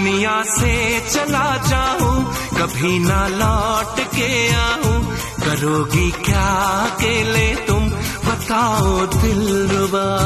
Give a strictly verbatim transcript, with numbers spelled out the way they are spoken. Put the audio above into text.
दुनिया से चला जाऊं, कभी ना लौट के आऊं, करोगी क्या अकेले तुम बताओ दिलरुबा।